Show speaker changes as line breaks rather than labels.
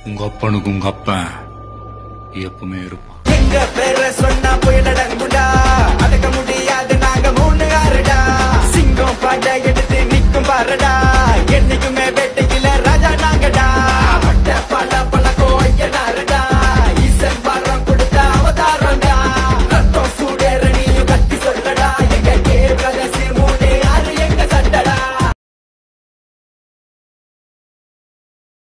உங்க அப்பனுக்கு உங்க அப்பன் எப்பவுமே இருப்பான்.
எங்க பேர சொன்னா போய் நடங்குடா, அடக்க முடியும்.